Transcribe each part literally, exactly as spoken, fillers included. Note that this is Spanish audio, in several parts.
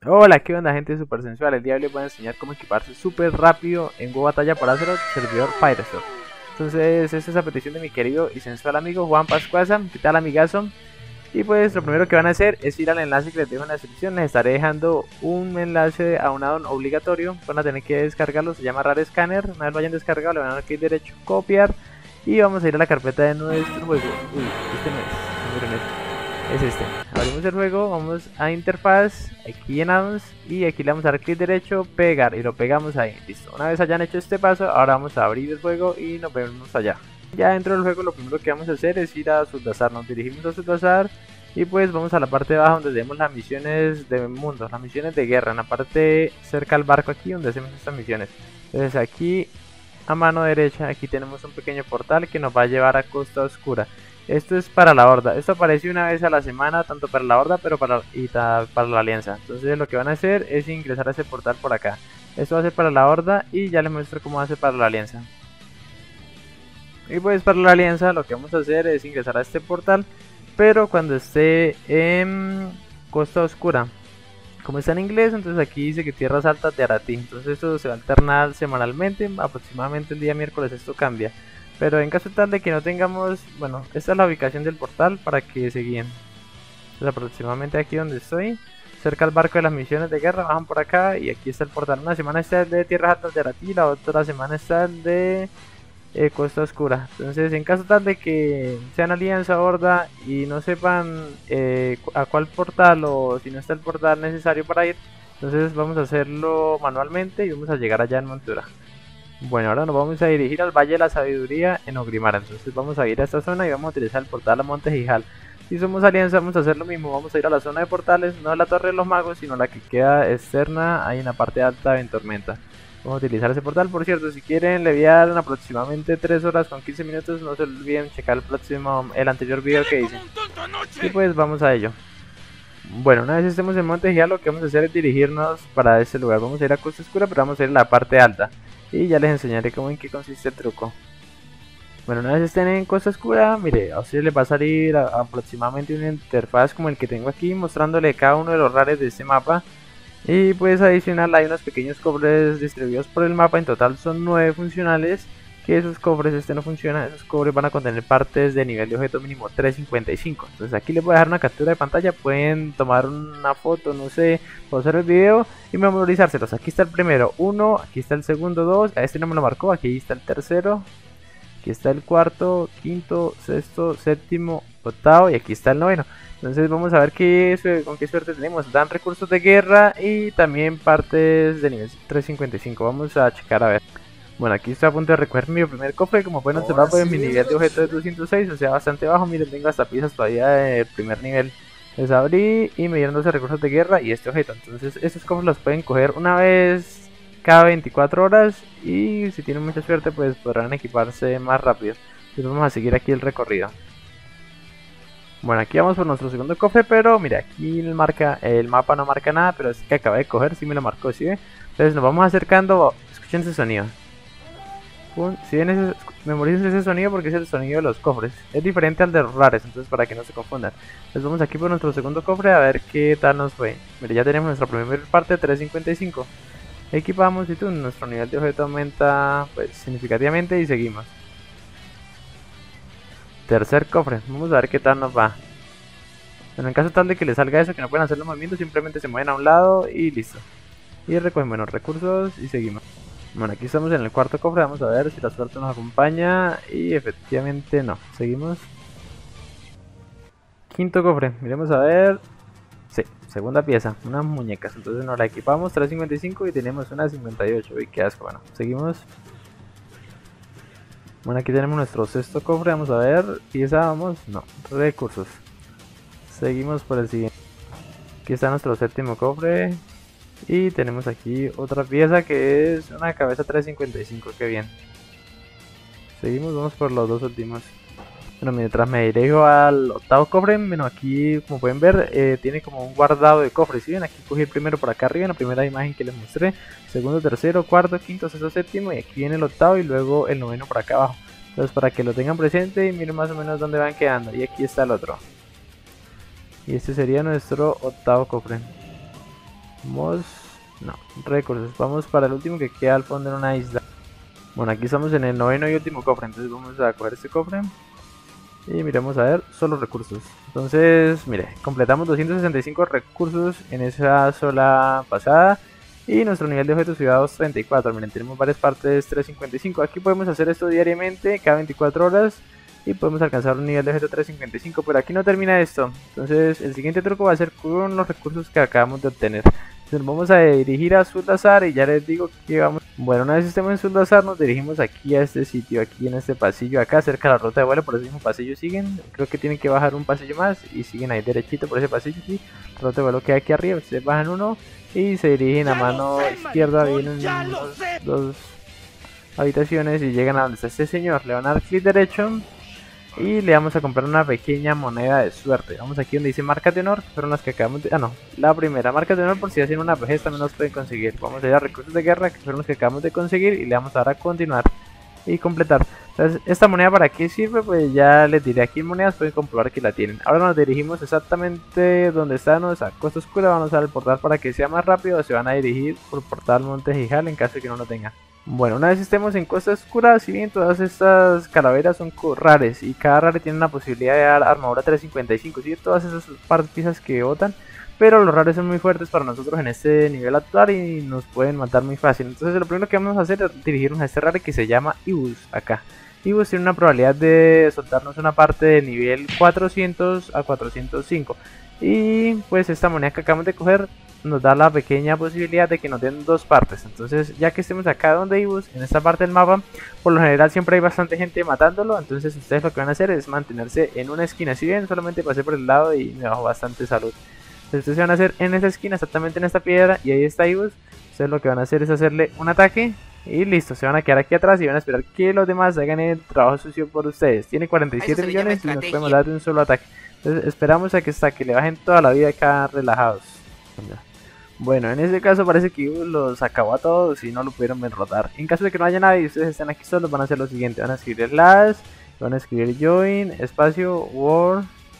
Hola, ¿qué onda, gente super sensual? El día de hoy les voy a enseñar cómo equiparse súper rápido en Go Batalla por Azeroth, servidor Firestore. Entonces, esta es a petición de mi querido y sensual amigo Juan Pascuaza. ¿Qué tal, amigazo? Y pues lo primero que van a hacer es ir al enlace que les dejo en la descripción. Les estaré dejando un enlace a un addon obligatorio. Van a tener que descargarlo, se llama Rare Scanner. Una vez lo hayan descargado, le van a dar clic derecho, copiar. Y vamos a ir a la carpeta de nuestro juego. Uy, este no es, miren este. Es este. Abrimos el juego, vamos a interfaz, aquí en addons y aquí le vamos a dar clic derecho, pegar y lo pegamos ahí. Listo. Una vez hayan hecho este paso, ahora vamos a abrir el juego y nos vemos allá. Ya dentro del juego lo primero que vamos a hacer es ir a Zuldazar. Nos dirigimos a Zuldazar y pues vamos a la parte de abajo donde tenemos las misiones de mundo, las misiones de guerra, en la parte cerca al barco aquí donde hacemos estas misiones. Entonces aquí a mano derecha aquí tenemos un pequeño portal que nos va a llevar a Costa Oscura. Esto es para la horda, esto aparece una vez a la semana, tanto para la horda pero para, y ta, para la alianza. Entonces lo que van a hacer es ingresar a ese portal por acá. Esto va a ser para la horda y ya les muestro cómo hace para la alianza. Y pues para la alianza lo que vamos a hacer es ingresar a este portal, pero cuando esté en Costa Oscura. Como está en inglés, entonces aquí dice que tierras altas de Arathi. Entonces esto se va a alternar semanalmente, aproximadamente el día miércoles esto cambia. Pero en caso tal de que no tengamos, bueno, esta es la ubicación del portal para que se guíen. Entonces aproximadamente aquí donde estoy, cerca al barco de las misiones de guerra, bajan por acá y aquí está el portal. Una semana está el de tierras altas de Arathi, la otra semana está el de eh, Costa Oscura. Entonces en caso tal de que sean alianza horda y no sepan eh, a cuál portal o si no está el portal necesario para ir, entonces vamos a hacerlo manualmente y vamos a llegar allá en montura. Bueno, ahora nos vamos a dirigir al Valle de la Sabiduría en Orgrimmar. Entonces vamos a ir a esta zona y vamos a utilizar el portal a Monte Hyjal. Si somos alianza vamos a hacer lo mismo, vamos a ir a la zona de portales, no a la Torre de los Magos, sino la que queda externa ahí en la parte alta en Tormenta. Vamos a utilizar ese portal. Por cierto, si quieren leviar en aproximadamente tres horas con quince minutos, no se olviden checar el próximo, el anterior video que hice. Y pues vamos a ello. Bueno, una vez estemos en Monte Hyjal, lo que vamos a hacer es dirigirnos para ese lugar. Vamos a ir a Costa Oscura, pero vamos a ir a la parte alta. Y ya les enseñaré cómo en qué consiste el truco. Bueno, una vez estén en Costa Oscura, mire, a ustedes les va a salir a, a aproximadamente una interfaz como el que tengo aquí, mostrándole cada uno de los rares de este mapa. Y pues adicional hay unos pequeños cofres distribuidos por el mapa, en total son nueve funcionales. Que esos cofres, este no funciona, esos cofres van a contener partes de nivel de objeto mínimo tres cincuenta y cinco. Entonces aquí les voy a dejar una captura de pantalla, pueden tomar una foto, no sé, pausar el video y memorizárselos. Aquí está el primero, uno, aquí está el segundo, dos, a este no me lo marcó, aquí está el tercero, aquí está el cuarto, quinto, sexto, séptimo, octavo y aquí está el noveno. Entonces vamos a ver qué, con qué suerte tenemos. Dan recursos de guerra y también partes de nivel tres cincuenta y cinco, vamos a checar a ver. Bueno, aquí estoy a punto de recoger mi primer cofre. Como pueden observar, pues mi nivel de objeto es doscientos seis, o sea, bastante bajo. Miren, tengo hasta piezas todavía de primer nivel. Les abrí y me dieron doce recursos de guerra y este objeto. Entonces, estos cofres los pueden coger una vez cada veinticuatro horas. Y si tienen mucha suerte, pues podrán equiparse más rápido. Entonces, vamos a seguir aquí el recorrido. Bueno, aquí vamos por nuestro segundo cofre, pero mira, aquí el, marca, el mapa no marca nada, pero es que acabé de coger, sí me lo marcó, ¿sí ve? Entonces, nos vamos acercando. Escuchen ese sonido. Si ven ese, memoricen ese sonido porque es el sonido de los cofres. Es diferente al de los rares, entonces para que no se confundan. Entonces vamos aquí por nuestro segundo cofre a ver qué tal nos fue. Mire, ya tenemos nuestra primera parte, tres cincuenta y cinco. Equipamos y tú, nuestro nivel de objeto aumenta pues significativamente y seguimos. Tercer cofre, vamos a ver qué tal nos va. Bueno, en caso tal de que les salga eso, que no pueden hacer los movimientos, simplemente se mueven a un lado y listo. Y recogen buenos recursos y seguimos. Bueno, aquí estamos en el cuarto cofre, vamos a ver si la suerte nos acompaña y efectivamente no, seguimos. Quinto cofre, miremos a ver. Sí, segunda pieza, unas muñecas, entonces nos la equipamos, tres cincuenta y cinco y tenemos una cincuenta y ocho, uy qué asco, bueno, seguimos. Bueno, aquí tenemos nuestro sexto cofre, vamos a ver, pieza, vamos, no, recursos. Seguimos por el siguiente. Aquí está nuestro séptimo cofre. Y tenemos aquí otra pieza que es una cabeza tres cincuenta y cinco, que bien. Seguimos, vamos por los dos últimos. Bueno, mientras me dirijo al octavo cofre, bueno, aquí como pueden ver, eh, tiene como un guardado de cofres. ¿Sí ven? Aquí cogí el primero por acá arriba, en la primera imagen que les mostré. Segundo, tercero, cuarto, quinto, sexto, séptimo. Y aquí viene el octavo y luego el noveno por acá abajo. Entonces para que lo tengan presente y miren más o menos dónde van quedando. Y aquí está el otro. Y este sería nuestro octavo cofre. Vamos, no, recursos, vamos para el último que queda al fondo en una isla. Bueno, aquí estamos en el noveno y último cofre, entonces vamos a coger este cofre. Y miremos a ver, solo recursos. Entonces, mire, completamos doscientos sesenta y cinco recursos en esa sola pasada. Y nuestro nivel de objetos ciudadanos treinta y cuatro. Miren, tenemos varias partes trescientos cincuenta y cinco. Aquí podemos hacer esto diariamente, cada veinticuatro horas. Y podemos alcanzar un nivel de objeto trescientos cincuenta y cinco. Pero aquí no termina esto. Entonces, el siguiente truco va a ser con los recursos que acabamos de obtener. Entonces, vamos a dirigir a Zuldazar y ya les digo que vamos. Bueno, una vez estemos en Zuldazar, nos dirigimos aquí a este sitio, aquí en este pasillo, acá cerca de la ruta de vuelo. Por ese mismo pasillo siguen. Creo que tienen que bajar un pasillo más y siguen ahí derechito por ese pasillo. Sí, la ruta de vuelo queda aquí arriba. Ustedes bajan uno y se dirigen a mano izquierda. Vienen dos, dos habitaciones y llegan a donde está este señor. Le van a dar clic derecho y le vamos a comprar una pequeña moneda de suerte. Vamos aquí donde dice marcas de honor, que fueron las que acabamos de... Ah, no, la primera, marcas de honor, por si hacen una vejez también nos pueden conseguir. Vamos a ir a recursos de guerra, que fueron los que acabamos de conseguir, y le vamos a dar a continuar y completar. Entonces, ¿esta moneda para qué sirve? Pues ya les diré, aquí en monedas pueden comprobar que la tienen. Ahora nos dirigimos exactamente donde está nuestra Costa Oscura. Vamos a dar el portal para que sea más rápido. Se van a dirigir por portal Monte Gijal en caso de que no lo tengan. Bueno, una vez estemos en Costa Oscura, si bien todas estas calaveras son rares y cada rare tiene una posibilidad de dar armadura trescientos cincuenta y cinco, ¿sí? Todas esas piezas que botan, pero los rares son muy fuertes para nosotros en este nivel actual y nos pueden matar muy fácil. Entonces lo primero que vamos a hacer es dirigirnos a este rare que se llama Ibus, acá. Ibus tiene una probabilidad de soltarnos una parte del nivel cuatrocientos a cuatrocientos cinco. Y pues esta moneda que acabamos de coger nos da la pequeña posibilidad de que nos den dos partes. Entonces, ya que estemos acá donde Ibus, en esta parte del mapa, por lo general siempre hay bastante gente matándolo. Entonces ustedes lo que van a hacer es mantenerse en una esquina. Si bien solamente pasé por el lado y me bajó bastante salud, entonces ustedes se van a hacer en esa esquina, exactamente en esta piedra, y ahí está Ibus. Ustedes lo que van a hacer es hacerle un ataque y listo, se van a quedar aquí atrás y van a esperar que los demás hagan el trabajo sucio por ustedes. Tiene cuarenta y siete millones y nos podemos dar de un solo ataque. Entonces esperamos a que hasta que le bajen toda la vida acá relajados. Bueno, en este caso parece que Ibus los acabó a todos y no lo pudieron derrotar. En caso de que no haya nadie y ustedes estén aquí solos, van a hacer lo siguiente: van a escribir slash, van a escribir join, espacio, word,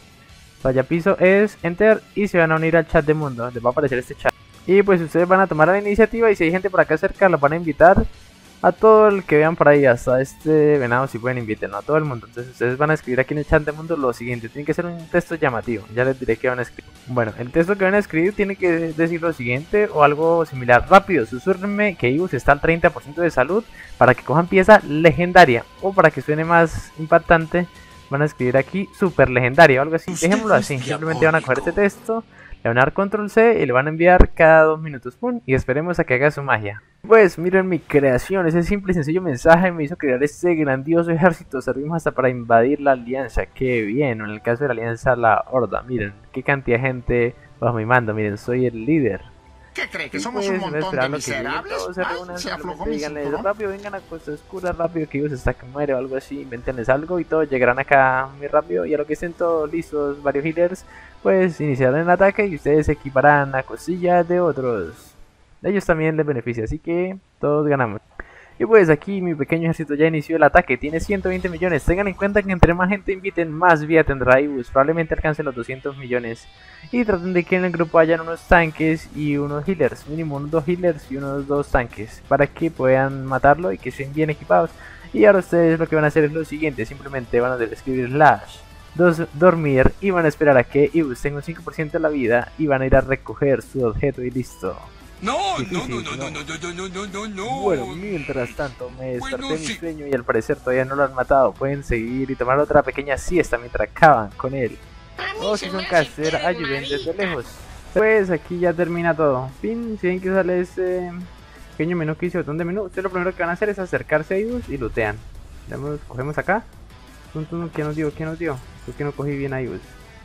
vaya piso, es, enter, y se van a unir al chat de mundo. Les va a aparecer este chat. Y pues ustedes van a tomar la iniciativa y si hay gente por acá cerca, los van a invitar a todo el que vean por ahí, hasta este venado si pueden invitarlo, a todo el mundo. Entonces ustedes van a escribir aquí en el chat de mundo lo siguiente, tiene que ser un texto llamativo, ya les diré que van a escribir. Bueno, el texto que van a escribir tiene que decir lo siguiente o algo similar: rápido, susurrenme que Ibus está al treinta por ciento de salud para que cojan pieza legendaria, o para que suene más impactante van a escribir aquí super legendaria o algo así. Dejémoslo así, simplemente van a coger este texto, le van a dar control C y le van a enviar cada dos minutos, ¡pum! Y esperemos a que haga su magia. Pues miren mi creación, ese simple y sencillo mensaje me hizo crear este grandioso ejército. Servimos hasta para invadir la alianza, qué bien. En el caso de la alianza, la horda, miren qué cantidad de gente bajo mi mando. Miren, soy el líder. ¿Qué cree? ¿Que Y somos pues, un montón de miserables? todos se Ay, reúnan, se aflojó simplemente mi díganle cinturón. rápido, vengan a Costa Oscura rápido, que Ibus está que muere o algo así, inventenles algo y todos llegarán acá muy rápido. Y a lo que estén todos listos, varios healers, pues iniciarán el ataque y ustedes se equiparán a cosillas de otros. A ellos también les beneficia, así que todos ganamos. Y pues aquí mi pequeño ejército ya inició el ataque, tiene ciento veinte millones. Tengan en cuenta que entre más gente inviten, más vida tendrá Ibus, probablemente alcance los doscientos millones. Y traten de que en el grupo hayan unos tanques y unos healers, mínimo unos dos healers y unos dos tanques, para que puedan matarlo y que estén bien equipados. Y ahora ustedes lo que van a hacer es lo siguiente: simplemente van a escribir slash dos, dormir, y van a esperar a que Ibus tenga un cinco por ciento de la vida y van a ir a recoger su objeto y listo. No, Sí, no, sí, no, sí, no, no, no. no, no, no, no, no, no. Bueno, mientras tanto me desperté Bueno, de mi sí. sueño y al parecer todavía no lo han matado. Pueden seguir y tomar otra pequeña siesta mientras acaban con él. O si son caster, ayuden desde lejos. Pues aquí ya termina todo. Fin, si ven que sale ese pequeño menú que dice botón de menú, ustedes lo primero que van a hacer es acercarse a Ibus y lootean. Damos, cogemos acá. Tum, tum, ¿qué nos dio? ¿Qué nos dio? Creo que no cogí bien a Ibus.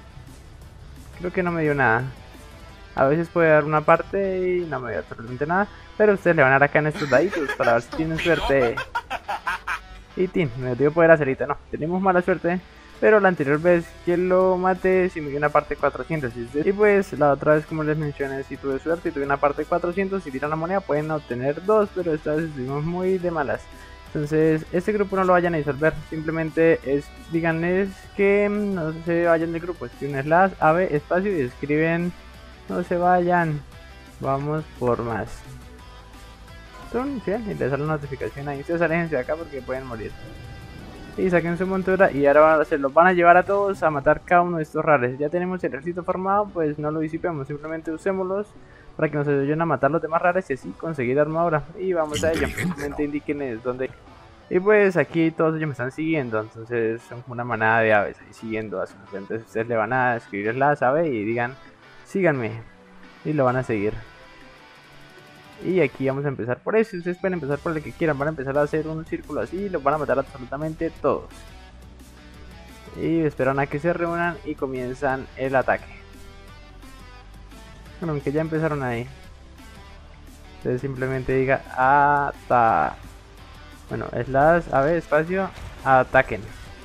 Creo que no me dio nada. A veces puede dar una parte y no me dio absolutamente nada, pero ustedes le van a dar acá en estos daditos para ver si tienen suerte. Y tin, me dio poder hacer ahorita, no, tenemos mala suerte, pero la anterior vez que lo maté sí me dio una parte cuatrocientos. Y pues la otra vez, como les mencioné, si tuve suerte y tuve una parte cuatrocientos, si tiran la moneda pueden obtener dos, pero esta vez estuvimos muy de malas. Entonces este grupo no lo vayan a disolver, simplemente es, díganles que no se vayan del grupo, escriben slash, ave, espacio y escriben no se vayan. Vamos por más. Tun, ¿sí? Y les sale una notificación ahí. Ustedes aléjense de acá porque pueden morir. Y saquen su montura y ahora se los van a llevar a todos a matar cada uno de estos rares. Ya tenemos el ejército formado, pues no lo disipemos, simplemente usémoslos para que nos ayuden a matar los demás rares y así conseguir armadura. Y vamos a ello, simplemente indíquenles dónde. Y pues aquí todos ellos me están siguiendo, entonces son como una manada de aves ahí siguiendo a sus. Entonces ustedes le van a escribir las aves y digan, síganme, y lo van a seguir. Y aquí vamos a empezar por eso, ustedes pueden empezar por el que quieran, van a empezar a hacer un círculo así, los van a matar absolutamente todos. Y esperan a que se reúnan y comienzan el ataque. Bueno, aunque ya empezaron ahí. Entonces simplemente diga ata. Bueno, slash a ver, espacio, ataquen.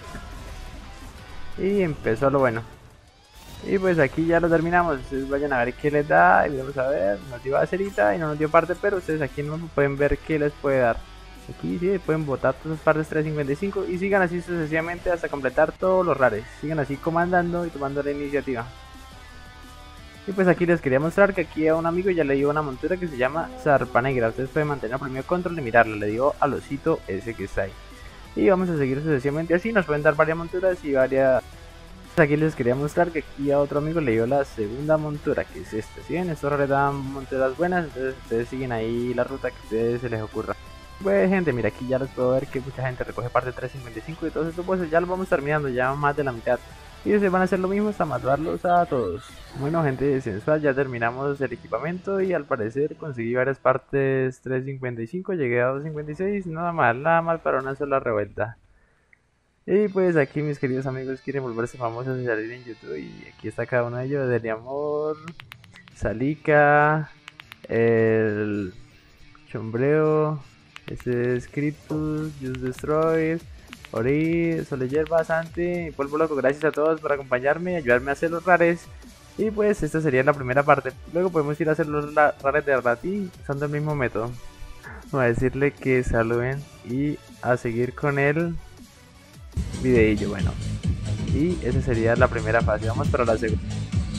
Y empezó lo bueno. Y pues aquí ya lo terminamos. Ustedes vayan a ver qué les da. Y vamos a ver, nos dio acerita y no nos dio parte, pero ustedes aquí no pueden ver qué les puede dar. Aquí sí, pueden botar todas las partes trescientos cincuenta y cinco y sigan así sucesivamente hasta completar todos los rares. Sigan así comandando y tomando la iniciativa. Y pues aquí les quería mostrar que aquí a un amigo ya le dio una montura que se llama Zarpa Negra. Ustedes pueden mantener el primer control y mirarla. Le dio al osito ese que está ahí. Y vamos a seguir sucesivamente así. Nos pueden dar varias monturas y varias... Aquí les quería mostrar que aquí a otro amigo le dio la segunda montura, que es esta. Si bien estos rares dan monturas buenas, entonces ustedes siguen ahí la ruta que a ustedes se les ocurra. Pues gente, mira, aquí ya les puedo ver que mucha gente recoge parte trescientos cincuenta y cinco y todos estos bosses ya los vamos terminando, ya más de la mitad. Y ellos van a hacer lo mismo hasta matarlos a todos. Bueno gente sensual, ya terminamos el equipamiento y al parecer conseguí varias partes trescientos cincuenta y cinco, llegué a doscientos cincuenta y seis, nada mal, nada mal para una sola revuelta. Y pues aquí mis queridos amigos quieren volverse famosos y salir en YouTube y aquí está cada uno de ellos, Deliamor, Salika, el Chombreo, ese es Cryptus, Just Destroy, Ori, Soleyerba, Santi y Polvo Loco. Gracias a todos por acompañarme y ayudarme a hacer los rares. Y pues esta sería la primera parte. Luego podemos ir a hacer los rares de Arati usando el mismo método. Voy a decirle que saluden y a seguir con el videillo. Bueno, y esa sería la primera fase. Vamos para la segunda.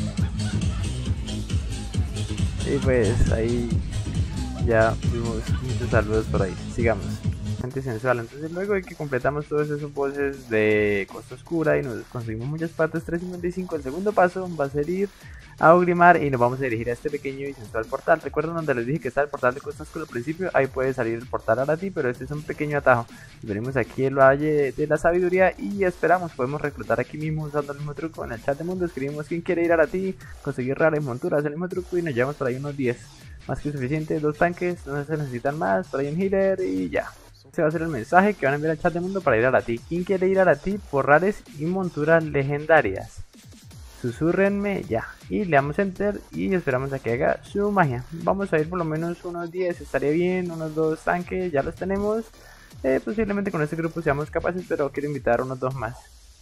Y pues ahí ya vimos muchos saludos por ahí. Sigamos. Gente sensual. Entonces luego de que completamos todos esos bosses de Costa Oscura y nos conseguimos muchas partes trescientos cincuenta y cinco, el segundo paso va a ser ir a Ogrimar y nos vamos a dirigir a este pequeño y sensual portal. Recuerden donde les dije que está el portal de Costa Oscura al principio, ahí puede salir el portal Arati, pero este es un pequeño atajo. Venimos aquí el Valle de la Sabiduría y esperamos, podemos reclutar aquí mismo usando el mismo truco. En el chat de mundo escribimos quién quiere ir a Arati, conseguir raras monturas, el mismo truco y nos llevamos por ahí unos diez. Más que suficiente, dos tanques, no se necesitan más, por ahí un healer y ya. Este va a ser el mensaje que van a enviar al chat de mundo para ir a Arati. ¿Quién quiere ir a Arati por rares y monturas legendarias? Susurrenme ya. Y le damos enter y esperamos a que haga su magia. Vamos a ir por lo menos unos diez, estaría bien, unos dos tanques, ya los tenemos. Eh, posiblemente con este grupo seamos capaces, pero quiero invitar a unos dos más.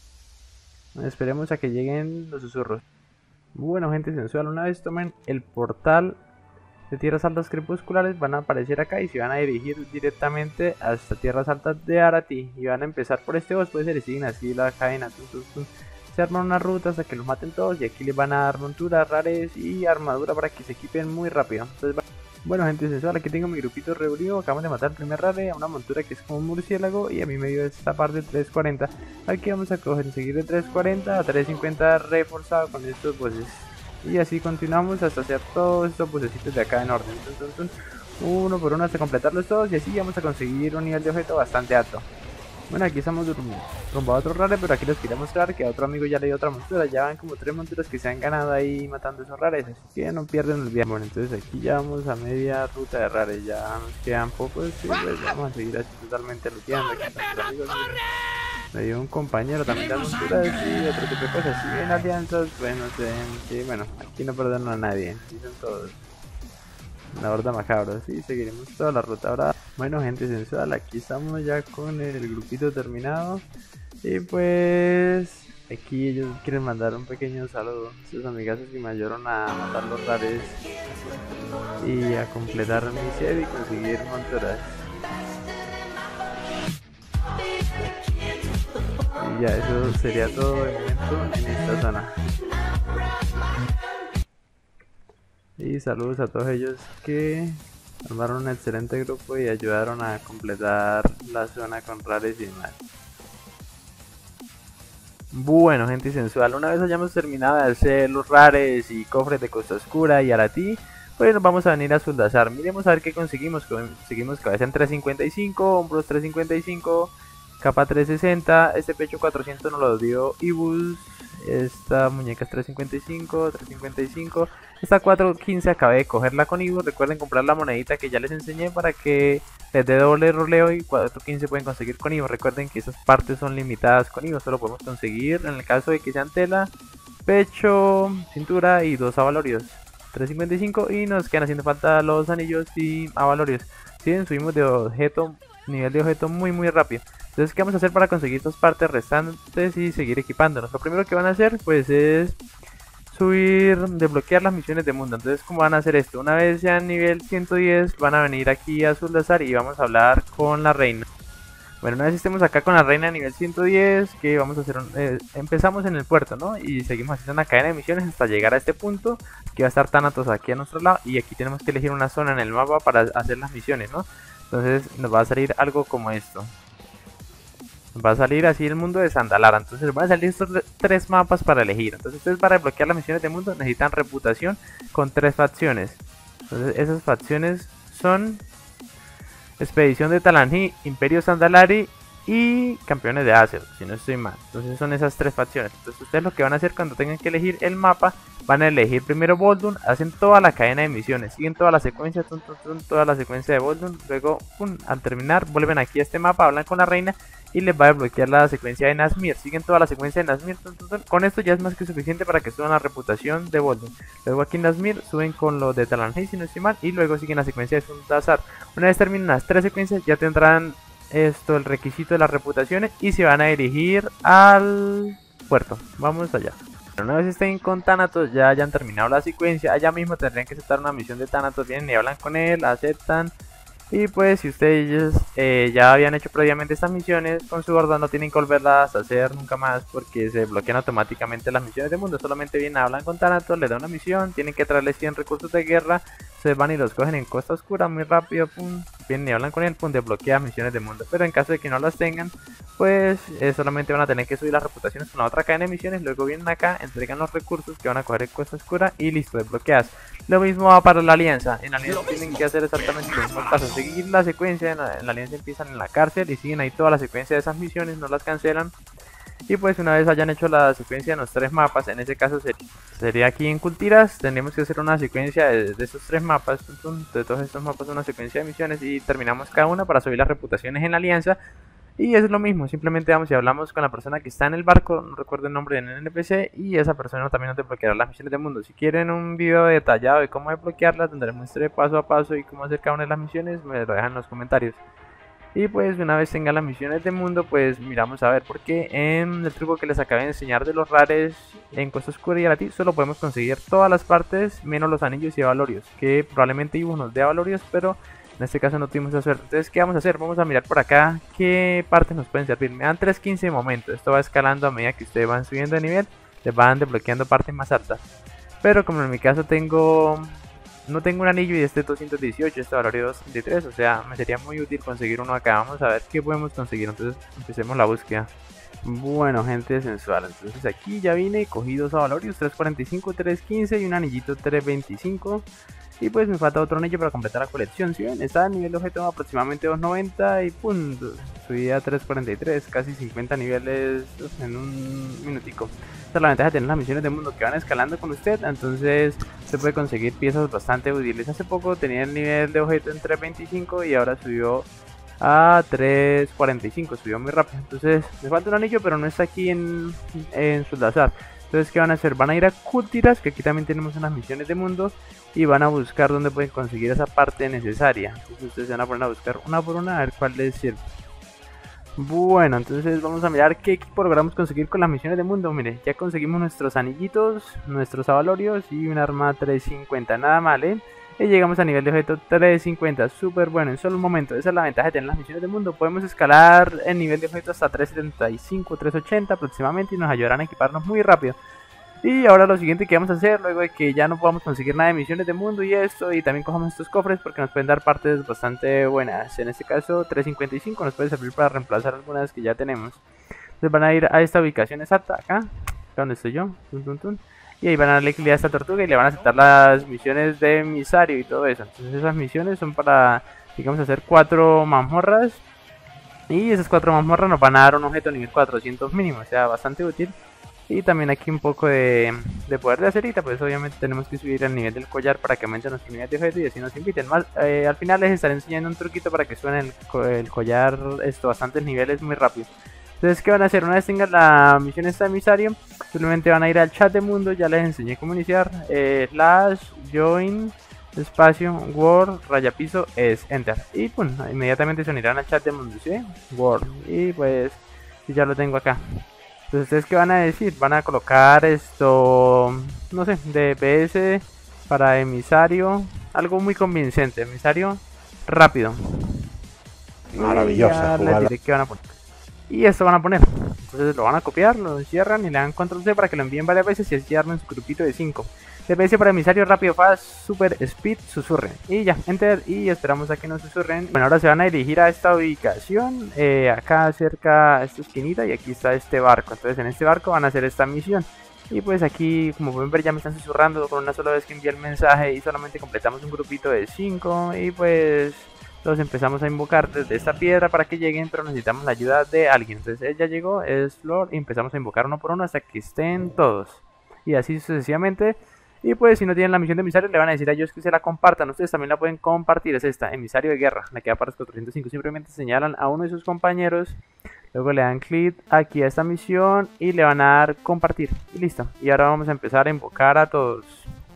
Esperemos a que lleguen los susurros. Bueno gente sensual, una vez tomen el portal de tierras altas crepusculares van a aparecer acá y se van a dirigir directamente hasta tierras altas de Arati y van a empezar por este boss, puede ser y siguen así la cadena, tum, tum, tum. Se arman una ruta hasta que los maten todos y aquí les van a dar monturas, rares y armadura para que se equipen muy rápido. Entonces, bueno gente sensual, aquí tengo mi grupito reunido, acabamos de matar el primer rare a una montura que es como un murciélago y a mí me dio esta parte de trescientos cuarenta. Aquí vamos a coger seguir de trescientos cuarenta a trescientos cincuenta reforzado con estos bosses. Y así continuamos hasta hacer todos estos bucecitos de acá en orden. Entonces, uno por uno hasta completarlos todos y así vamos a conseguir un nivel de objeto bastante alto. Bueno, aquí estamos rumbo a otro rare, pero aquí les quería mostrar que a otro amigo ya le dio otra montura. Ya van como tres monturas que se han ganado ahí matando esos rares, así que no pierden el viaje. Bueno, entonces aquí ya vamos a media ruta de rares, ya nos quedan pocos y pues vamos a seguir así totalmente luteando. Aquí están los amigos. Me dio un compañero también de monturas y otro tipo de cosas. Si bien alianzas, bueno, que bueno, aquí no perdonan a nadie, aquí son todos. La horda macabra, sí, seguiremos toda la ruta ahora. Bueno gente sensual, aquí estamos ya con el grupito terminado. Y pues aquí ellos quieren mandar un pequeño saludo a sus amigazos que me ayudaron a matar los rares y a completar mi set y conseguir monturas. Y ya, eso sería todo de momento en esta zona. Y Y saludos a todos ellos que armaron un excelente grupo y ayudaron a completar la zona con rares y demás. Bueno, gente sensual, una vez hayamos terminado de hacer los rares y cofres de Costa Oscura y Aratí, pues nos vamos a venir a Zuldazar. Miremos a ver qué conseguimos. Conseguimos cabeza en trescientos cincuenta y cinco, hombros trescientos cincuenta y cinco, capa trescientos sesenta, este pecho cuatrocientos nos lo dio Ibus, esta muñeca es trescientos cincuenta y cinco, trescientos cincuenta y cinco, esta cuatrocientos quince acabé de cogerla con Ibus. Recuerden comprar la monedita que ya les enseñé para que les dé doble roleo, y cuatrocientos quince pueden conseguir con Ibus. Recuerden que esas partes son limitadas con Ibus, solo podemos conseguir en el caso de que sean tela, pecho, cintura y dos avalorios. trescientos cincuenta y cinco y nos quedan haciendo falta los anillos y avalorios. Si bien subimos de objeto, nivel de objeto muy muy rápido. Entonces, ¿qué vamos a hacer para conseguir estas partes restantes y seguir equipándonos? Lo primero que van a hacer pues es subir, desbloquear las misiones de mundo. Entonces, ¿cómo van a hacer esto? Una vez sean nivel ciento diez van a venir aquí a Zuldazar y vamos a hablar con la reina. Bueno, una vez estemos acá con la reina a nivel ciento diez, que vamos a hacer un, eh, empezamos en el puerto, ¿no? Y seguimos haciendo una cadena de misiones hasta llegar a este punto, que va a estar Thanatos aquí a nuestro lado, y aquí tenemos que elegir una zona en el mapa para hacer las misiones, ¿no? Entonces nos va a salir algo como esto. Nos va a salir así el mundo de Zandalar. Entonces van a salir estos tres mapas para elegir. Entonces ustedes, para desbloquear las misiones de mundo, necesitan reputación con tres facciones. Entonces esas facciones son Expedición de Talanji, Imperio Zandalari y Campeones de Azeroth, si no estoy mal. Entonces son esas tres facciones. Entonces ustedes lo que van a hacer cuando tengan que elegir el mapa, van a elegir primero Vol'dun, hacen toda la cadena de misiones, siguen toda la secuencia, tun, tun, tun, toda la secuencia de Vol'dun. Luego, pum, al terminar, vuelven aquí a este mapa, hablan con la reina y les va a desbloquear la secuencia de Nazmir. Siguen toda la secuencia de Nazmir, tun, tun, tun. Con esto ya es más que suficiente para que suban la reputación de Vol'dun. Luego aquí en Nazmir suben con lo de Talanji, si no estoy mal, y luego siguen la secuencia de Zuldazar. Una vez terminan las tres secuencias, ya tendrán esto, el requisito de las reputaciones, y se van a dirigir al puerto. Vamos allá. Una vez estén con Thanatos, ya hayan terminado la secuencia, allá mismo tendrían que aceptar una misión de Thanatos. Vienen y hablan con él, aceptan. Y pues si ustedes eh, ya habían hecho previamente estas misiones con su horda, no tienen que volverlas a hacer nunca más, porque se bloquean automáticamente las misiones de mundo. Solamente vienen, hablan con Thanatos, le dan una misión, tienen que traerle cien recursos de guerra, se van y los cogen en Costa Oscura muy rápido, pum, vienen y hablan con él, pum, desbloquea misiones de mundo. Pero en caso de que no las tengan, pues eh, solamente van a tener que subir las reputaciones con la otra cadena de misiones. Luego vienen acá, entregan los recursos que van a coger en Costa Oscura y listo, desbloqueas. Lo mismo va para la alianza. En la alianza tienen que hacer exactamente los mismos pasos, seguir la secuencia. En la, en la alianza empiezan en la cárcel y siguen ahí toda la secuencia de esas misiones, no las cancelan. Y pues una vez hayan hecho la secuencia de los tres mapas, en ese caso sería, sería aquí en Kultiras, tendríamos que hacer una secuencia de, de esos tres mapas, de todos estos mapas una secuencia de misiones, y terminamos cada una para subir las reputaciones en la alianza. Y es lo mismo, simplemente vamos y hablamos con la persona que está en el barco, no recuerdo el nombre del N P C, y esa persona también nos desbloqueará las misiones del mundo. Si quieren un video detallado de cómo desbloquearlas, donde les muestre paso a paso y cómo hacer cada una de las misiones, me lo dejan en los comentarios. Y pues una vez tengan las misiones del mundo, pues miramos a ver, porque en el truco que les acabé de enseñar de los rares en Costa Oscura y Aratí, solo podemos conseguir todas las partes menos los anillos y avalorios, que probablemente Ivo nos dé avalorios, pero en este caso no tuvimos esa suerte. Entonces, ¿qué vamos a hacer? Vamos a mirar por acá qué partes nos pueden servir. Me dan trescientos quince de momento. Esto va escalando a medida que ustedes van subiendo de nivel, les van desbloqueando partes más altas. Pero como en mi caso tengo... no tengo un anillo y este doscientos dieciocho, este valor de doscientos treinta y tres, o sea, me sería muy útil conseguir uno acá. Vamos a ver qué podemos conseguir, entonces empecemos la búsqueda. Bueno, gente sensual, entonces aquí ya vine y cogí dos avalorios, trescientos cuarenta y cinco, trescientos quince y un anillito trescientos veinticinco. Y pues me falta otro anillo para completar la colección. Si ven, está a nivel de objeto aproximadamente doscientos noventa y pum, subí a trescientos cuarenta y tres, casi cincuenta niveles en un minutico. Esta es la ventaja de tener las misiones de mundo que van escalando con usted, entonces se puede conseguir piezas bastante útiles. Hace poco tenía el nivel de objeto en trescientos veinticinco y ahora subió a trescientos cuarenta y cinco, subió muy rápido. Entonces me falta un anillo, pero no está aquí en, en Zuldazar. Entonces, ¿qué van a hacer? Van a ir a Kultiras, que aquí también tenemos unas misiones de mundo, y van a buscar dónde pueden conseguir esa parte necesaria. Entonces ustedes se van a poner a buscar una por una a ver cuál les sirve. Bueno, entonces vamos a mirar qué equipo logramos conseguir con las misiones de mundo. Mire, ya conseguimos nuestros anillitos, nuestros avalorios y una arma trescientos cincuenta, nada mal, ¿eh? Y llegamos a nivel de objeto trescientos cincuenta, súper bueno, en solo un momento. Esa es la ventaja de tener las misiones de mundo. Podemos escalar el nivel de objeto hasta trescientos setenta y cinco, trescientos ochenta aproximadamente, y nos ayudarán a equiparnos muy rápido. Y ahora lo siguiente que vamos a hacer, luego de que ya no podamos conseguir nada de misiones de mundo y esto, y también cojamos estos cofres porque nos pueden dar partes bastante buenas. En este caso trescientos cincuenta y cinco nos puede servir para reemplazar algunas que ya tenemos. Entonces van a ir a esta ubicación exacta, acá, acá donde estoy yo, tun, tun, tun, y ahí van a darle clic a esta tortuga y le van a aceptar las misiones de emisario y todo eso. Entonces esas misiones son para, digamos, hacer cuatro mazmorras. Y esas cuatro mazmorras nos van a dar un objeto nivel cuatrocientos mínimo, o sea, bastante útil. Y también aquí un poco de, de poder de acerita, pues obviamente tenemos que subir el nivel del collar para que aumente nuestro nivel de objeto y así nos inviten más. Eh, al final les estaré enseñando un truquito para que suene el, co el collar esto bastantes niveles muy rápido. Entonces, ¿qué van a hacer? Una vez tengan la misión esta de emisario, simplemente van a ir al chat de mundo, ya les enseñé cómo iniciar, eh, slash, join, espacio, word, raya piso, es enter. Y pues inmediatamente se unirán al chat de mundo, ¿sí? Word, y pues ya lo tengo acá. Entonces, ¿ustedes qué van a decir? Van a colocar esto, no sé, D P S para emisario, algo muy convincente, emisario rápido. Maravillosa. Y ya les diré qué van a poner. Y esto van a poner. Entonces lo van a copiar, lo encierran y le dan control C para que lo envíen varias veces y así armen su grupito de cinco. D P S para emisario rápido, fast, super speed, susurren. Y ya, enter y esperamos a que nos susurren. Bueno, ahora se van a dirigir a esta ubicación, eh, acá cerca a esta esquinita y aquí está este barco. Entonces en este barco van a hacer esta misión. Y pues aquí, como pueden ver, ya me están susurrando con una sola vez que envié el mensaje y solamente completamos un grupito de cinco. Y pues los empezamos a invocar desde esta piedra para que lleguen, pero necesitamos la ayuda de alguien. Entonces él ya llegó, es Flor, y empezamos a invocar uno por uno hasta que estén todos. Y así sucesivamente. Y pues si no tienen la misión de emisario le van a decir a ellos que se la compartan. Ustedes también la pueden compartir, es esta, emisario de guerra, la que da para los cuatrocientos cinco. Simplemente señalan a uno de sus compañeros, luego le dan clic aquí a esta misión y le van a dar compartir. Y listo, y ahora vamos a empezar a invocar a todos.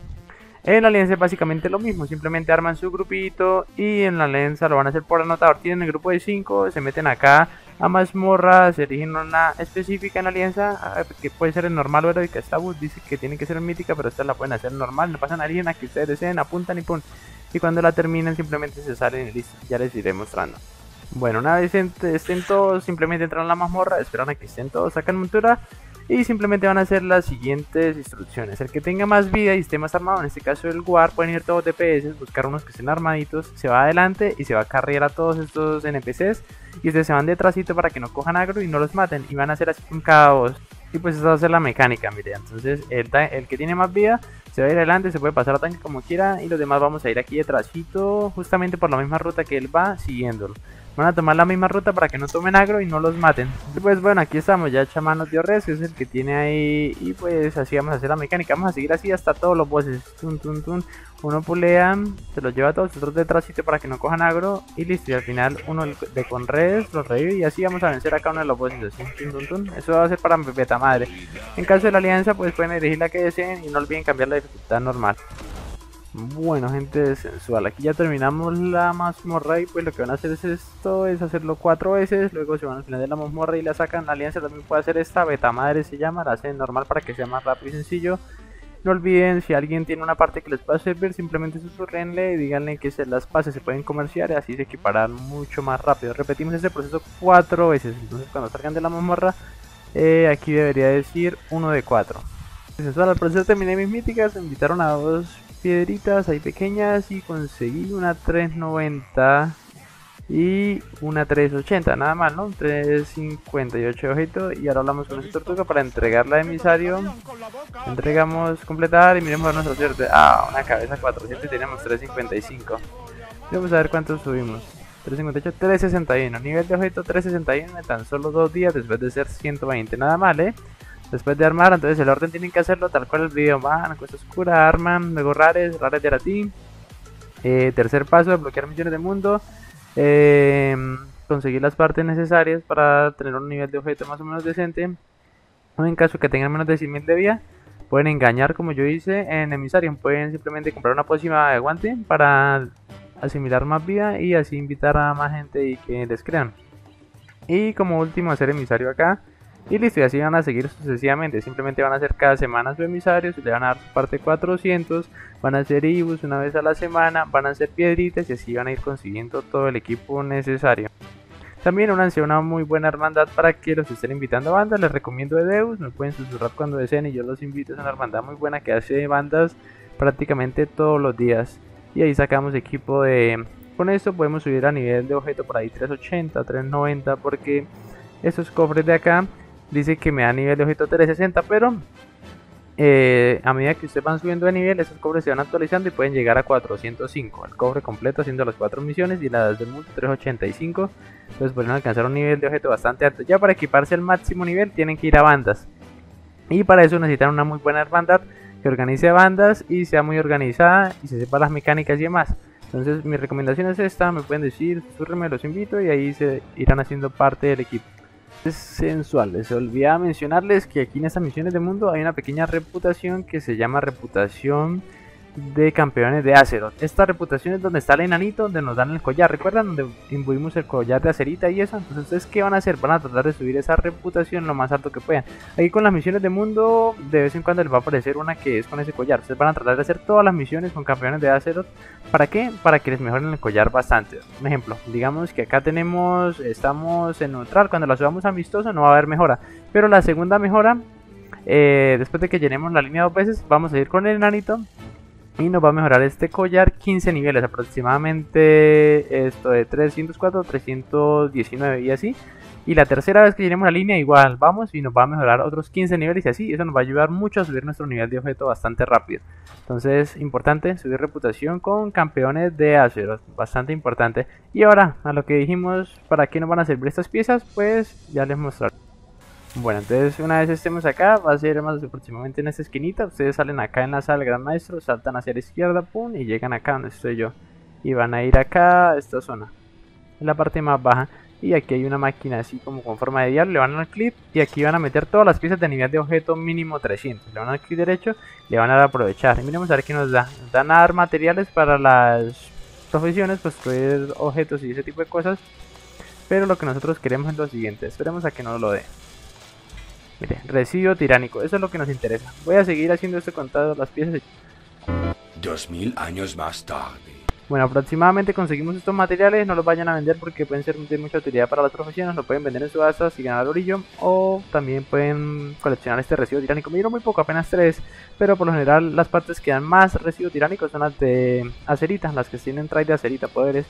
En la alianza es básicamente lo mismo, simplemente arman su grupito y en la alianza lo van a hacer por anotador. Tienen el grupo de cinco, se meten acá a mazmorra, se eligen una específica en la alianza, que puede ser el normal o heroica. Esta bus dice que tiene que ser mítica, pero esta la pueden hacer normal, no pasan a alguien a que ustedes deseen, apuntan y pum. Y cuando la terminen simplemente se salen y listo, ya les iré mostrando. Bueno, una vez estén todos, simplemente entran a la mazmorra, esperan a que estén todos, sacan montura y simplemente van a hacer las siguientes instrucciones. El que tenga más vida y esté más armado, en este caso el guard, pueden ir todos D P S, buscar unos que estén armaditos, se va adelante y se va a carrear a todos estos N P Cs y ustedes se van detrásito para que no cojan agro y no los maten y van a hacer así con cada voz. Y pues esa va a ser la mecánica, mire. Entonces el, el que tiene más vida se va a ir adelante, se puede pasar a tanque como quiera y los demás vamos a ir aquí detrásito, justamente por la misma ruta que él va, siguiéndolo. Van a tomar la misma ruta para que no tomen agro y no los maten. Y pues bueno, aquí estamos, ya Chamán nos dio res, que es el que tiene ahí. Y pues así vamos a hacer la mecánica, vamos a seguir así hasta todos los bosses. Tun, tun, tun. Uno pulea, se los lleva a todos, otros detrásito para que no cojan agro. Y listo, y al final uno de con res los revive y así vamos a vencer a cada uno de los bosses. Así, tun, tun, tun. Eso va a ser para beta madre. En caso de la alianza pues pueden elegir la que deseen y no olviden cambiar la dificultad normal. Bueno, gente sensual, aquí ya terminamos la mazmorra y pues lo que van a hacer es esto, es hacerlo cuatro veces, luego se van al final de la mazmorra y la sacan. La alianza también puede hacer esta, beta madre se llama, la hacen normal para que sea más rápido y sencillo. No olviden, si alguien tiene una parte que les pueda servir, simplemente susurrenle y díganle que se las pase, se pueden comerciar y así se equiparán mucho más rápido. Repetimos este proceso cuatro veces, entonces cuando salgan de la mazmorra, eh, aquí debería decir uno de cuatro. Sensual, al proceso terminé mis míticas, me invitaron a dos piedritas ahí pequeñas y conseguí una tres noventa y una tres ochenta, nada más, ¿no? tres cincuenta y ocho objetos. Y ahora hablamos con esta tortuga para entregarla a emisario. Entregamos completar y miremos a nuestra suerte. Ah, una cabeza cuatrocientos y tenemos tres cincuenta y cinco. Vamos a ver cuántos subimos. tres cincuenta y ocho, tres sesenta y uno, nivel de objeto tres sesenta y uno en tan solo dos días después de ser ciento veinte, nada mal, ¿eh? Después de armar, entonces el orden tienen que hacerlo tal cual el video. Van, cuesta oscura, arman, luego rares, rares de Aratín. Eh, tercer paso, desbloquear millones de mundo. Eh, conseguir las partes necesarias para tener un nivel de objeto más o menos decente. O en caso que tengan menos de cien mil de vida, pueden engañar como yo hice en emisario. Pueden simplemente comprar una pócima de guante para asimilar más vida y así invitar a más gente y que les crean. Y como último hacer emisario acá. Y listo, y así van a seguir sucesivamente. Simplemente van a hacer cada semana su emisario, se le van a dar su parte cuatrocientos, van a hacer ibus una vez a la semana, van a hacer piedritas y así van a ir consiguiendo todo el equipo necesario. También únanse a una muy buena hermandad para que los estén invitando a bandas. Les recomiendo Edeus, me pueden susurrar cuando deseen y yo los invito. Es una hermandad muy buena que hace bandas prácticamente todos los días. Y ahí sacamos equipo de... Con esto podemos subir a nivel de objeto por ahí trescientos ochenta, trescientos noventa, porque estos cofres de acá dice que me da nivel de objeto trescientos sesenta, pero eh, a medida que ustedes van subiendo de nivel, esos cofres se van actualizando y pueden llegar a cuatrocientos cinco. El cofre completo haciendo las cuatro misiones y las del mundo trescientos ochenta y cinco. Entonces pueden alcanzar un nivel de objeto bastante alto. Ya para equiparse al máximo nivel tienen que ir a bandas. Y para eso necesitan una muy buena hermandad que organice bandas y sea muy organizada y se sepa las mecánicas y demás. Entonces mi recomendación es esta, me pueden decir, susurrenme, los invito y ahí se irán haciendo parte del equipo. Es sensual, les olvidaba mencionarles que aquí en estas misiones de mundo hay una pequeña reputación que se llama reputación de campeones de Azeroth. Esta reputación es donde está el enanito, donde nos dan el collar, ¿recuerdan? Donde imbuimos el collar de acerita y eso. Entonces ustedes ¿qué van a hacer? Van a tratar de subir esa reputación lo más alto que puedan. Aquí con las misiones de mundo de vez en cuando les va a aparecer una que es con ese collar. Ustedes van a tratar de hacer todas las misiones con campeones de Azeroth. ¿Para qué? Para que les mejoren el collar bastante. Un ejemplo, digamos que acá tenemos, estamos en neutral, cuando la subamos a amistoso no va a haber mejora, pero la segunda mejora, eh, después de que llenemos la línea dos veces, vamos a ir con el enanito y nos va a mejorar este collar quince niveles aproximadamente, esto de trescientos cuatro, trescientos diecinueve y así. Y la tercera vez que llenemos la línea igual vamos y nos va a mejorar otros quince niveles y así. Eso nos va a ayudar mucho a subir nuestro nivel de objeto bastante rápido. Entonces importante subir reputación con campeones de Azeroth, bastante importante. Y ahora a lo que dijimos, ¿para qué nos van a servir estas piezas? Pues ya les mostraré. Bueno, entonces una vez estemos acá, va a ser más aproximadamente en esta esquinita. Ustedes salen acá en la sala del Gran Maestro, saltan hacia la izquierda, pum, y llegan acá donde estoy yo. Y van a ir acá a esta zona, en la parte más baja. Y aquí hay una máquina así como con forma de diablo, le van a dar clic y aquí van a meter todas las piezas de nivel de objeto mínimo trescientos. Le van a dar clic derecho, le van a dar a aprovechar. Y miremos a ver qué nos da. Nos dan a dar materiales para las profesiones, construir objetos y ese tipo de cosas. Pero lo que nosotros queremos es lo siguiente, esperemos a que nos lo dé. Mire, residuo tiránico, eso es lo que nos interesa. Voy a seguir haciendo esto con todas las piezas. Dos mil años más tarde. Bueno, aproximadamente conseguimos estos materiales, no los vayan a vender porque pueden ser de mucha utilidad para las profesiones, lo pueden vender en subastas y ganar orillo, o también pueden coleccionar este residuo tiránico. Me dieron muy poco, apenas tres, pero por lo general las partes que dan más residuo tiránico son las de acerita, las que tienen trae de acerita, poderes.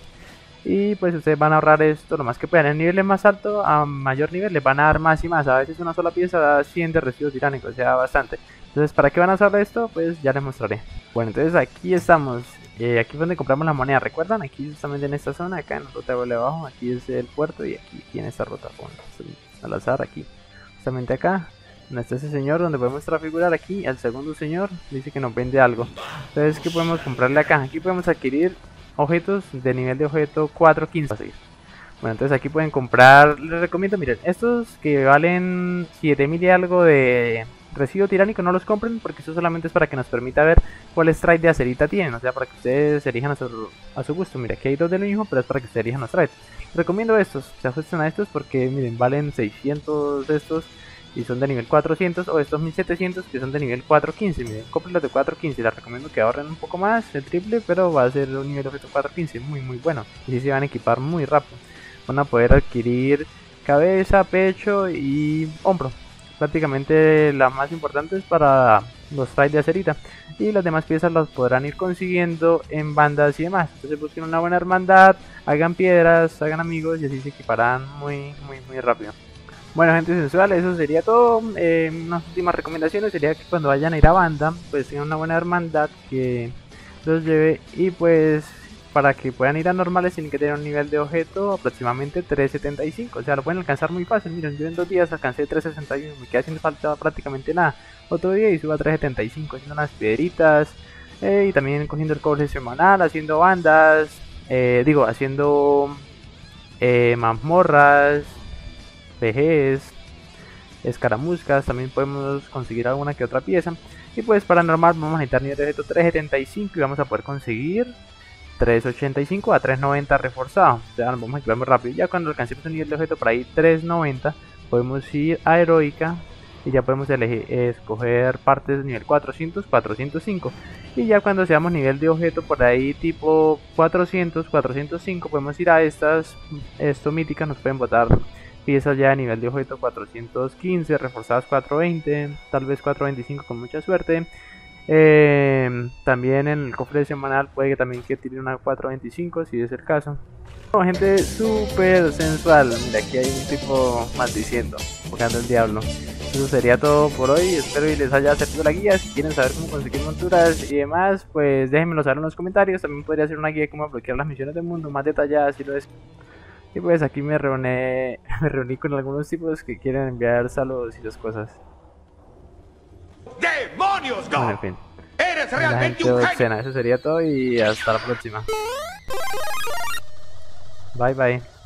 Y pues ustedes van a ahorrar esto lo más que puedan. En niveles más alto, a mayor nivel, les van a dar más y más. A veces una sola pieza da cien de residuos tiránicos, o sea, bastante. Entonces, ¿para qué van a usar esto? Pues ya les mostraré. Bueno, entonces aquí estamos. Eh, aquí es donde compramos la moneda, ¿recuerdan? Aquí justamente en esta zona, acá en la ruta de abajo. Aquí es el puerto y aquí, aquí en esta ruta. Bueno, al azar aquí. Justamente acá, donde está ese señor, donde podemos transfigurar aquí. Al segundo señor dice que nos vende algo. Entonces, ¿qué podemos comprarle acá? Aquí podemos adquirir objetos de nivel de objeto cuatro quince. Bueno, entonces aquí pueden comprar, les recomiendo, miren, estos que valen siete mil y algo de residuo tiránico, no los compren porque eso solamente es para que nos permita ver cuál strike de acerita tienen, o sea, para que ustedes elijan a su, a su gusto. Mira, aquí hay dos de lo mismo, pero es para que ustedes elijan los strikes. Recomiendo estos, se ajusten a estos porque miren, valen seiscientos estos y son de nivel cuatrocientos, o estos mil setecientos que son de nivel cuatrocientos quince. Miren, compren los de cuatrocientos quince, les recomiendo que ahorren un poco más, el triple, pero va a ser un nivel de objeto cuatrocientos quince muy muy bueno, y si se van a equipar muy rápido. Van a poder adquirir cabeza, pecho y hombro, prácticamente las más importantes para los trades de acerita, y las demás piezas las podrán ir consiguiendo en bandas y demás. Entonces busquen una buena hermandad, hagan piedras, hagan amigos y así se equiparán muy muy muy rápido. Bueno, gente sensual, eso sería todo. Eh, unas últimas recomendaciones sería que cuando vayan a ir a banda, pues tengan una buena hermandad que los lleve, y pues para que puedan ir a normales tienen que tener un nivel de objeto aproximadamente trescientos setenta y cinco, o sea, lo pueden alcanzar muy fácil. Miren, yo en dos días alcancé trescientos sesenta y uno, me queda haciendo falta prácticamente nada. Otro día y subo a trescientos setenta y cinco haciendo unas piedritas, eh, y también cogiendo el cobre semanal, haciendo bandas, eh, digo, haciendo eh, mazmorras, P Gs, escaramuscas. También podemos conseguir alguna que otra pieza. Y pues para normal vamos a necesitar nivel de objeto trescientos setenta y cinco y vamos a poder conseguir trescientos ochenta y cinco a trescientos noventa reforzado. O sea, nos vamos a equipar muy rápido. Ya cuando alcancemos un nivel de objeto por ahí trescientos noventa, podemos ir a heroica y ya podemos elegir escoger partes nivel cuatrocientos, cuatrocientos cinco, y ya cuando seamos nivel de objeto por ahí tipo cuatrocientos, cuatrocientos cinco podemos ir a estas, esto míticas, nos pueden botar piezas ya a nivel de objeto cuatrocientos quince, reforzadas cuatrocientos veinte, tal vez cuatrocientos veinticinco con mucha suerte. Eh, también en el cofre semanal puede que también que tire una cuatrocientos veinticinco si es el caso. Bueno, gente súper sensual. Mira, aquí hay un tipo maldiciendo, buscando el diablo. Eso sería todo por hoy. Espero que les haya servido la guía. Si quieren saber cómo conseguir monturas y demás, pues déjenmelo saber en los comentarios. También podría ser una guía de cómo bloquear las misiones del mundo más detallada si lo es. Y pues aquí me reuní, me reuní con algunos tipos que quieren enviar saludos y las cosas. ¡Demonios, Bueno, God! en fin. ¡Eres La realmente gente un genio! obscena. Eso sería todo y hasta la próxima. Bye bye.